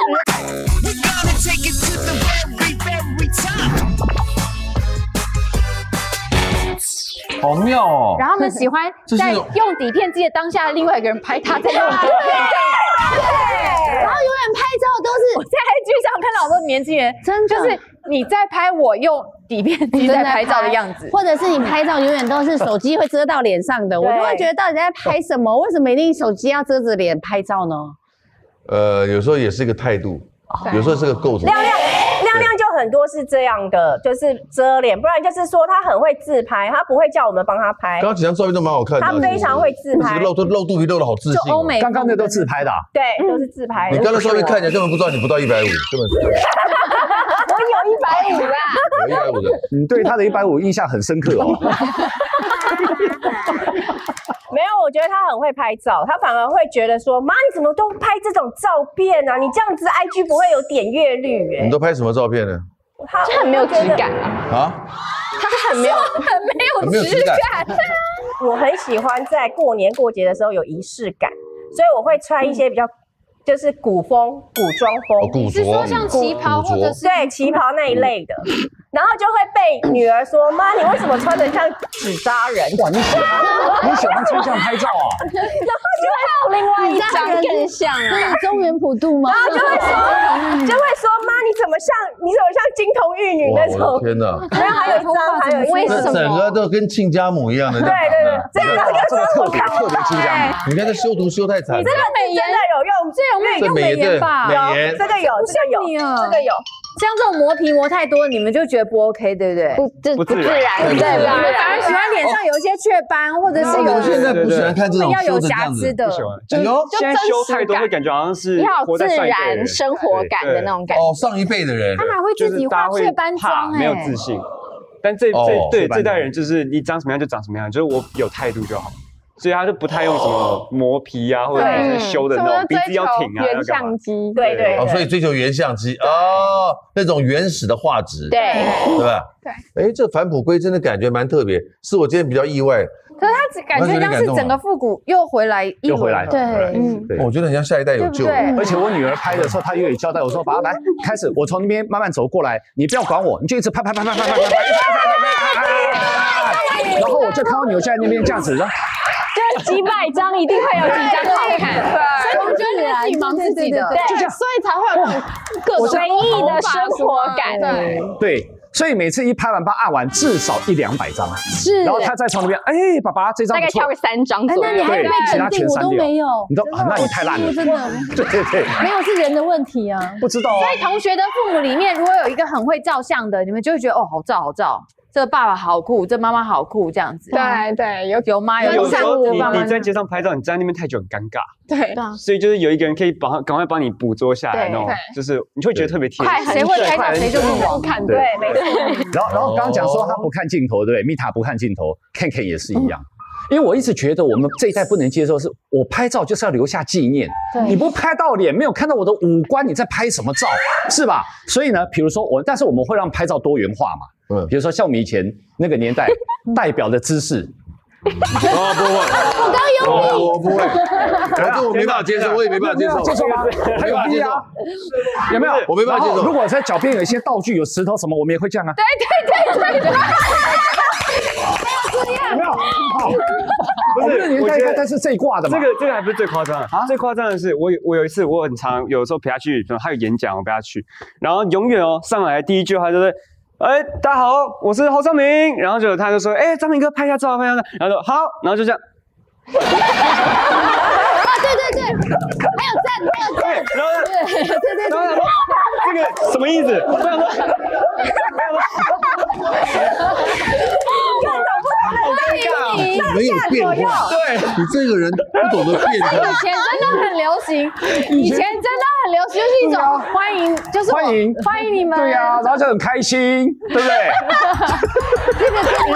好妙哦！
然后他们喜欢在用底片机的当下，另外一个人拍他在用底片，
对，然后永远拍照都是
我在 I G 上看到好多年轻人，
真的
就是你在拍我用底片机在拍照的样子，
或者是你拍照永远都是手机会遮到脸上的，我就会觉得到底在拍什么？为什么一定手机要遮着脸拍照呢？
呃，有时候也是一个态度，有时候是个构图。
亮亮亮亮就很多是这样的，就是遮脸，不然就是说他很会自拍，他不会叫我们帮他拍。
刚刚几张照片都蛮好看的，
他非常会自拍，
露露肚皮露得好自信。
就欧美，
刚刚那都自拍的，
对，都是自拍。
你刚刚照片看起来根本不知道你不到一百五，根本。
我有一百五啦，
有一百五的。
你对他的一百五印象很深刻哦。
没有，我觉得他很会拍照，他反而会觉得说，妈，你怎么都拍这种照片啊？你这样子 I G 不会有点阅率哎。
你都拍什么照片呢？
他
就很没有质感啊。
啊？
他很没有
很没有质感。
我很喜欢在过年过节的时候有仪式感，所以我会穿一些比较就是古风、古装风。
你是说像旗袍或者是
对旗袍那一类的？然后就会被女儿说：“妈，你为什么穿得像纸扎人？”
哇，你喜欢你喜欢穿这样拍照啊？
然后就会有另外一张
更像啊，中原普渡吗？
然后就会说，就会说：“妈，你怎么像你怎么像金童玉女那种？”
天哪！
然后还有一张，还有
为什么
整个都跟亲家母一样的。
对对对，这个
这个特别特别亲家母。
你看这修图修太惨。
你这个美颜的有用，
这有没有用美颜吧？
美颜
这个有，这个有，这个有。
像这种磨皮磨太多，你们就觉得不 OK， 对不对？
不，这不自然，
对吧？你们反而喜欢脸上有一些雀斑，或者是有
现在不喜欢看这种
要有瑕疵的。
哎呦，现在修太多会感觉好像是
要自然生活感的那种感觉。
哦，上一辈的人，
他哪会自己画雀斑妆？
没有自信。但这这对这代人就是你长什么样就长什么样，就是我有态度就好。所以他就不太用什么磨皮啊，或者是修的那种鼻子要挺啊，
原相机，
对对。
哦，所以追求原相机哦，那种原始的画质，
对
对吧？
对。
哎，这返璞归真的感觉蛮特别，是我今天比较意外。
可是他只感觉像是整个复古又回来一
又回来，
对，
嗯，
我觉得很像下一代有救。
而且我女儿拍的时候，她也有交代我说：“爸，来开始，我从那边慢慢走过来，你不要管我，你就一直拍拍拍拍拍拍拍拍拍拍拍。”然后我就看到女儿在那边这样子，然后
几百张一定会有几张好看，
所以我们觉得自己忙自己的，
就这样，所以才会有那种各种
随意的生活感。
对
对。所以每次一拍完，把按完至少一两百张，
是，
然后他再从那边，哎，爸爸这张
大概挑个三张左右。
那你还被肯定，我都没有，
你都啊，那你太烂了，
真的，
对对对，
没有是人的问题啊，
不知道啊。
所以同学的父母里面，如果有一个很会照相的，你们就会觉得哦，好照好照，这个爸爸好酷，这妈妈好酷，这样子。
对对，有
有妈有
有时候你
爸妈
你在街上拍照，你站在那边太久很尴尬。
对，
所以就是有一个人可以帮赶快帮你捕捉下来那种，就是你会觉得特别贴
快，谁会拍照谁就是
不看，
对，没错。
然后然后刚刚讲说他不看镜头，对不对？米塔不看镜头 ，Ken Ken 也是一样。因为我一直觉得我们这一代不能接受，是我拍照就是要留下纪念，你不拍到脸，没有看到我的五官，你在拍什么照，是吧？所以呢，比如说我，但是我们会让拍照多元化嘛，嗯，比如说像我们以前那个年代代表的姿势。
哦，不会，
我刚有你，
我不会，我这我没办法接受，我也没办法接受，
接受吗？还有逼啊，有没有？
我没办法接受。
如果在脚边有一些道具，有石头什么，我们也会这样啊。
对对对对对。
有没有？好，不是年代但是这一挂的嘛。
这个这个还不是最夸张的，最夸张的是我我有一次我很常有时候陪他去，他有演讲我陪他去，然后永远哦上来第一句话就是。哎，大家好，我是侯昌明。然后就他就说，哎，张明哥拍一下照，拍一下照。然后说好，然后就这样。
啊，对对对，还有赞，还有赞。
然后
对对对对，
这个什么意思？我想说，我想说。
没有变化，对你这个人不懂得变化。
以前真的很流行，以前真的很流行，就是一种欢迎，就是
欢迎
欢迎你们。
对呀，然后就很开心，对不对？
这个是。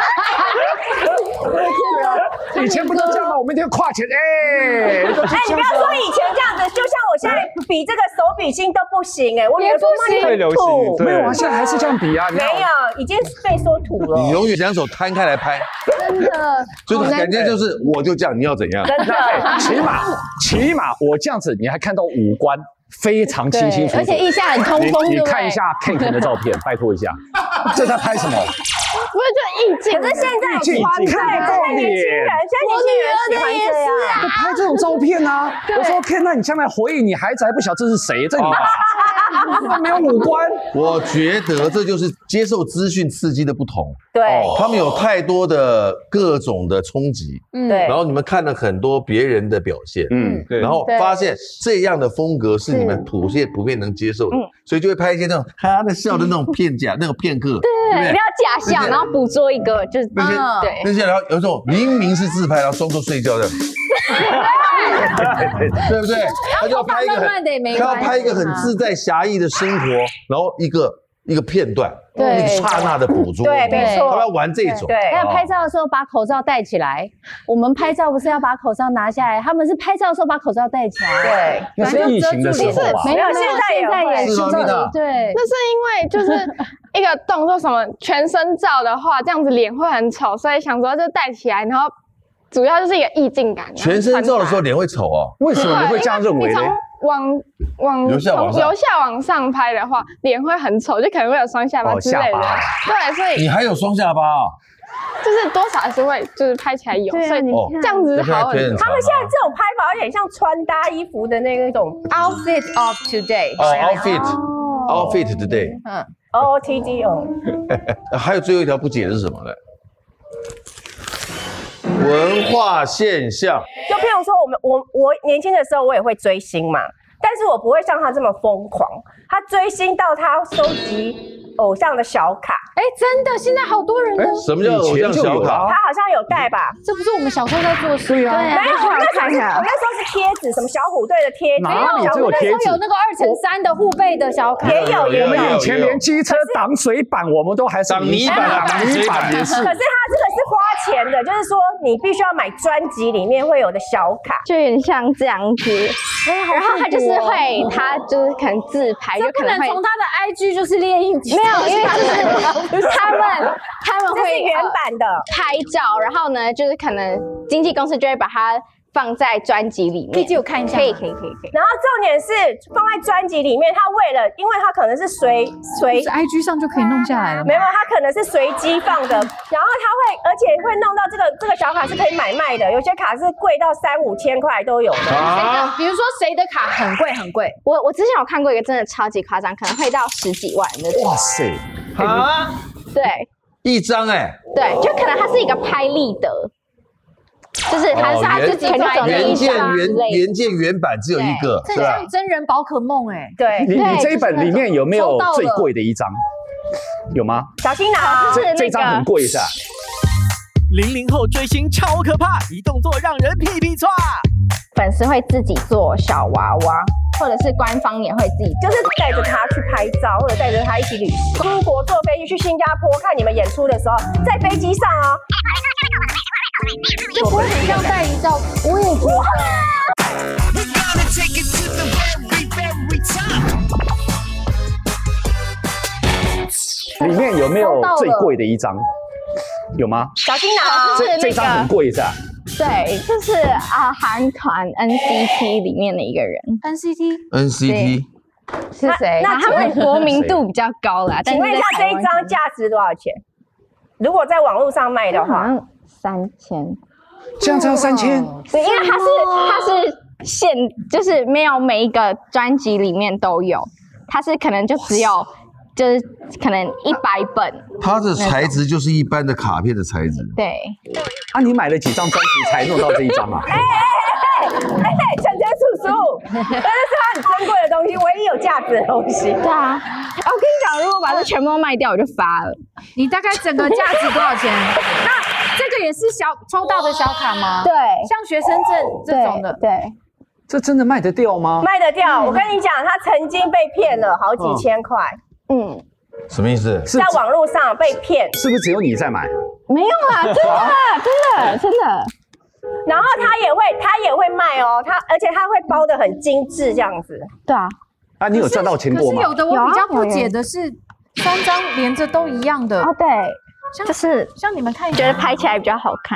以前不都这样吗？我们一定要跨前，哎，
哎，你不要说以前这样子，就像我现在比这个手比心都不行，哎，我也不行，
太流行，
没有啊，现在还是这样比啊，
没有，已经被说土了。
你永远两手摊开来拍，
真的，
就是感觉就是我就这样，你要怎样？
真的，
起码起码我这样子，你还看到五官。非常清清楚楚，
而且腋下很通风。
你看一下 Ken Ken 的照片，拜托一下，这在拍什么？
不是就意境？
可是现在
意境看到脸，
年轻人，现在年轻人喜欢这样，
拍这种照片啊。我说 Ken， 那你将来回忆你孩子还不晓得这是谁？这你爸没有五官。
我觉得这就是接受资讯刺激的不同。
对，
他们有太多的各种的冲击，
嗯，对。
然后你们看了很多别人的表现，嗯，对，然后发现这样的风格是你们普遍普遍能接受的，所以就会拍一些那种哈的笑的那种片假那种片刻，
对，不要假笑，然后捕捉一个就是
那些对那些，然后有时候明明是自拍，然后装作睡觉的。对不对？他就要拍一个很，他要拍一个很自在侠义的生活，然后一个一个片段，一个刹那的捕捉，
对，没错，
他要玩这种。
对，
那拍照的时候把口罩戴起来，我们拍照不是要把口罩拿下来，他们是拍照的时候把口罩戴起来。
对，
那是疫情的时候吧？
没有，现在现在也是
对，那是因为就是一个动作什么全身照的话，这样子脸会很丑，所以想说就戴起来，然后。主要就是一个意境感。
全身照的时候脸会丑哦？
为什么你会这样认为呢？
你从往往
由下往上
由下往上拍的话，脸会很丑，就可能会有双下巴之类的。对，所以
你还有双下巴啊？
就是多少还是会，就是拍起来有，所以这样子好很多。
他们现在这种拍法有点像穿搭衣服的那种
outfit of today。
哦 ，outfit，outfit today。
嗯 ，O O T D O。
还有最后一条不解的是什么呢？文化现象，
就譬如说，我们我我年轻的时候，我也会追星嘛，但是我不会像他这么疯狂。他追星到他收集偶像的小卡，
哎，真的，现在好多人都。
什么叫偶像小卡？
他好像有带吧？
这不是我们小时候在做事
对啊？
没有，我那时候是我那时候是贴纸，什么小虎队的贴纸，
哪里就有贴纸？
有那个二乘三的护背的小卡，
也有也有。
我们以前连机车挡水板我们都还是
挡泥板，挡泥板也是。
可是他这个是花钱的，就是说你必须要买专辑里面会有的小卡，
就有点像这样子。然后他就是会，他就是可能自拍，就可能会
从他的 I G 就是列印机，
没有，因为就是他们他们会
原版的
拍照，然后呢，就是可能经纪公司就会把它放在专辑里面，
可以借我看一下。
可以可以可以可以。
然后重点是放在专辑里面，他为了，因为他可能是随随
I G 上就可以弄下来了。
没有，他可能是随机放的，然后他会，而且会弄到这个这个小卡是可以买卖的，有些卡是贵到三五千块都有的。
啊，比如说谁的卡很贵很贵，
我我之前有看过一个真的超级夸张，可能会到十几万的。
哇塞！
啊，
对，
一张哎，
对，就可能它是一个拍立得。就是他是他自己
原件原原件原版只有一个，
这像真人宝可梦哎。
对，
你你这一本里面有没有最贵的一张？有吗？
小心拿，
这这张很贵一下。
零零后追星超可怕，一动作让人屁屁唰。
粉丝会自己做小娃娃，或者是官方也会自己，
就是带着他去拍照，或者带着他一起旅行，出国坐飞机去新加坡看你们演出的时候，在飞机上哦。
这不会很像带遗照？我也觉得。
里面有没有最贵的一张？有吗？
小心拿，
这这张很贵一下。
对，就是啊，韩团 N C T 里面的一个人。
N C T
N C T
是谁？那他们国民度比较高啦。
请问一下，这一张价值多少钱？如果在网络上卖的话，
三千。
这样才要三千？
对，因为它是它是现，就是没有每一个专辑里面都有，它是可能就只有就是可能一百本。
它的材质就是一般的卡片的材质。
对。
啊，你买了几张专辑才弄到这一张啊？
哎哎哎哎哎，晨晨叔叔，但是是它很珍贵的东西，唯一有价值的东西。
对啊。啊，我跟你讲，如果把这全部都卖掉，我就发了。
你大概整个价值多少钱？那。这个也是小抽到的小卡吗？
对，
像学生证这种的。
对，
这真的卖得掉吗？
卖得掉。我跟你讲，他曾经被骗了好几千块。嗯，
什么意思？
在网络上被骗，
是不是只有你在买？
没有啊，真的，真的，真的。
然后他也会，他也会卖哦，他而且他会包得很精致这样子。
对啊。
啊，你有赚到钱过吗？
可是有的我比较不解的是，三张连着都一样的。
哦，对。
就是像你们看，
觉得拍起来比较好看。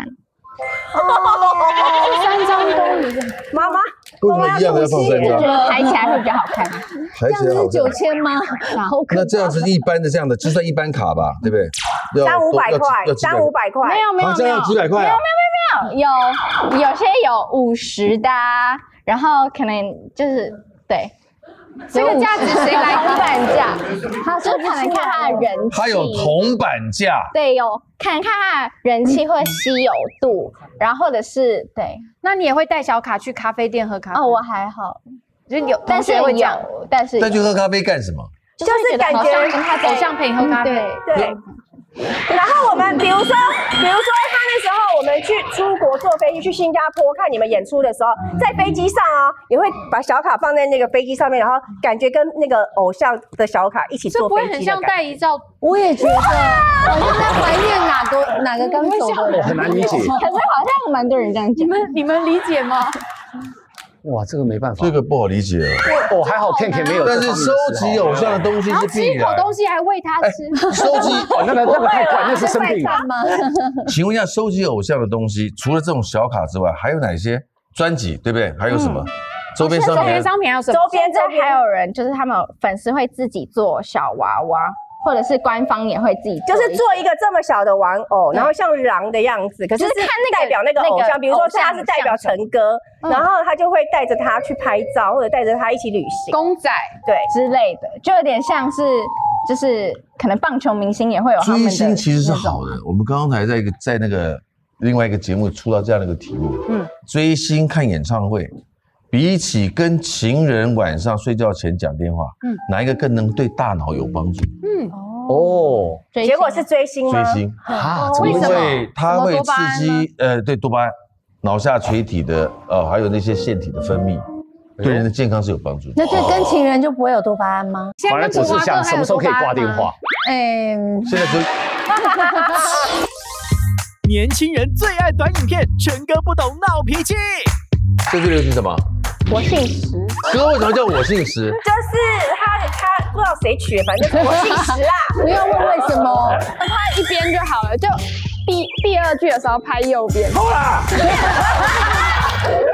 哦，三张都一样。
妈妈，
为什么一样要放三张？
觉得拍起来会比较好看。
这样
是九千吗？
那这样子一般的这样的，就算一般卡吧，对不对？
三五百块，三五百块。
没有没有
没有，几百块。
没有没有没有没有，有有些有五十的，然后可能就是对。
这个价值谁来
铜板价？他就可能看他的人气，
他有铜板价，
对，有看看他的人气或稀有度，然后或者是对。
那你也会带小卡去咖啡店喝咖啡？
哦，我还好，
就有，
但是会有，但是
但去喝咖啡干什么？
就是感觉
偶像陪你喝咖啡，
对。然后我们比如说，比如说他那时候我们去出国坐飞机去新加坡看你们演出的时候，在飞机上啊，也会把小卡放在那个飞机上面，然后感觉跟那个偶像的小卡一起坐飞机的感觉。
这不会很像带遗照？
我也觉得，好像在怀念哪个哪个刚走的人，
很难理解。可是好
像蛮多人这样讲，
你们你们理解吗？
哇，这个没办法，
这个不好理解
哦。还好 Ken Ken 没有，
但是收集偶像的东西是必然。
吃一口东西还喂他吃，
收集
那个那个太快，那是生病吗？
请问一下，收集偶像的东西，除了这种小卡之外，还有哪些？专辑对不对？还有什么？周边商品？
周边商品还有什么？
周边这还有人，就是他们粉丝会自己做小娃娃。或者是官方也会自己，
就是做一个这么小的玩偶，然后像狼的样子，可是是看代表那个偶像，比如说他是代表陈哥，然后他就会带着他去拍照，或者带着他一起旅行，
公仔
对
之类的，就有点像是，就是可能棒球明星也会有他们的。
追星其实是好的，我们刚刚才在一个在那个另外一个节目出到这样的一个题目，嗯，追星看演唱会。比起跟情人晚上睡觉前讲电话，嗯，哪一个更能对大脑有帮助？嗯，
哦，
结果是追星吗？
追星啊，因为它会刺激呃，对多巴胺、脑下垂体的呃，还有那些腺体的分泌，对人的健康是有帮助的。
那对跟情人就不会有多巴胺吗？
反而只是想什么时候可以挂电话。
嗯，
现在就。
年轻人最爱短影片，全哥不懂闹脾气。
这句流行什么？
我姓石。
哥为什么叫我姓石？
就是他他不知道谁取的，反正就是我姓石啦。
不要问为什么，
他一边就好了，就第第二句的时候拍右边。
好啦。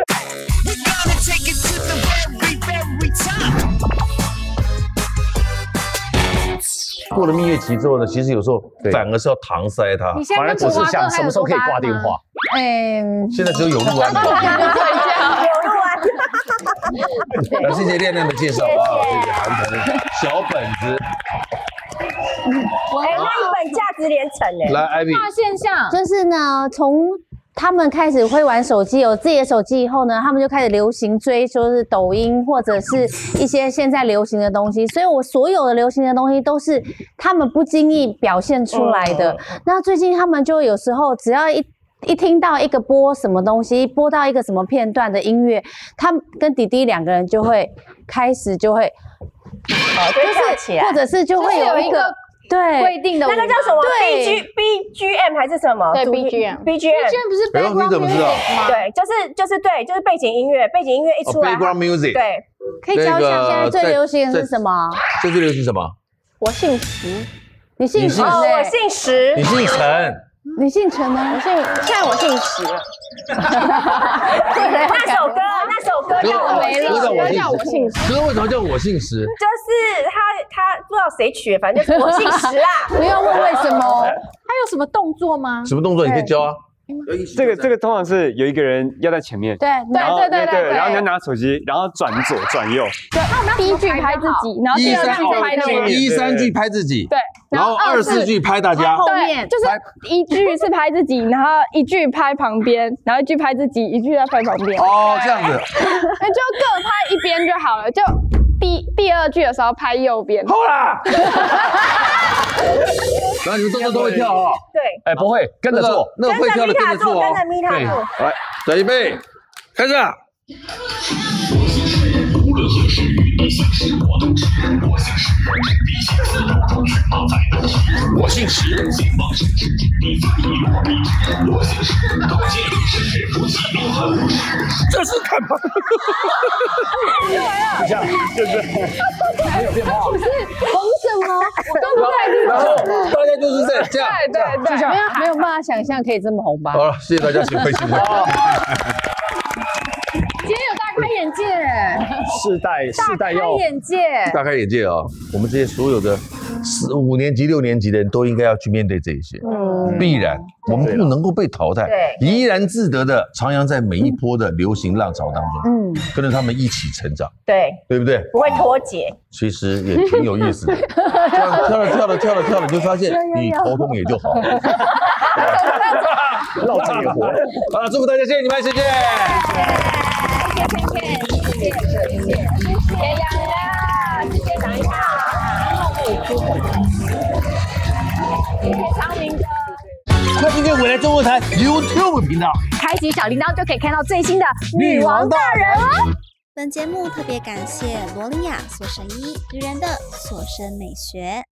过了蜜月期之后呢，其实有时候反而是要搪塞他，
反而只是想什么时候可以挂电话。
嗯，
现在只有有路安，
有路安。
来，谢谢亮亮的介绍啊，谢谢韩腾小本子。
哎，那一本价值连城哎。
来 ，Ivy，
大现象
就是呢，从他们开始会玩手机，有自己的手机以后呢，他们就开始流行追，就是抖音或者是一些现在流行的东西。所以我所有的流行的东西都是他们不经意表现出来的。那最近他们就有时候只要一一听到一个播什么东西，播到一个什么片段的音乐，他跟弟弟两个人就会开始就会，
哦，就是
或者是就会有一个。对，
规定的
那个叫什么 B G B G M 还是什么？
对 B G M
B G M
不是 background music 吗？
对，就是就是对，就是背景音乐，背景音乐一出来
，background music，
对，
可以教一下现在最流行的是什么？
最最流行什么？
我姓石，
你姓石？
哦，我姓石，
你姓陈。
你姓陈吗？
我姓，现在我姓石了。
那首歌，那首歌叫我没了，
歌叫我姓石。
歌为什么叫我姓石？
就是他他不知道谁取的，反正就是我姓石啦。
不要问为什么。
他有什么动作吗？
什么动作？你可以教啊。
这个这个通常是有一个人要在前面，
对
对对对对，
然后你要拿手机，然后转左转右。
对，第一句拍自己，然后第二句拍那个。
一三句拍自己，
对，
然后二四句拍大家。
后面就是一句是拍自己，然后一句拍旁边，然后一句拍自己，一句再拍旁边。
哦，这样子。
那就各拍一边就好了，就第第二句的时候拍右边。
好啦。然后你们动作都会跳啊？
对。
哎，不会，跟着做。
那会跳的跟着做哦。
跟着咪塔做。
来，准备，开始。无论何时，你想是我都是，我姓石，地心思脑中是马在斗士。我姓石，金旺生之地在一落笔直。我姓石，高见一世，夫妻老恨无事。这是干嘛？
等一下，就是没有变化。
不是红什么？我刚刚在听。
然后大家就是这这样，
对对对，
没有没有办法想象可以这么红吧？
好了，谢谢大家，请回请回。
今天有大开眼界，
世代世代要
大开眼界，
大开眼界啊！我们这些所有的四五年级、六年级的人都应该要去面对这一些，嗯，必然我们不能够被淘汰，
对，
怡然自得的徜徉在每一波的流行浪潮当中，嗯，跟着他们一起成长，
对，
对不对？
不会脱节，
其实也挺有意思的，这样跳了跳了跳了跳了，你就发现你头痛也就好了，
绕着也活。
好了，祝福大家，谢谢你们，谢谢。
谢谢，谢谢，谢谢，谢谢洋洋，谢谢长一下，谢谢昌明哥。
快订阅未来中文台 YouTube 频道，
开启小铃铛就可以看到最新的女王大人哦。
本节目特别感谢罗琳雅塑身衣，女人的塑身美学。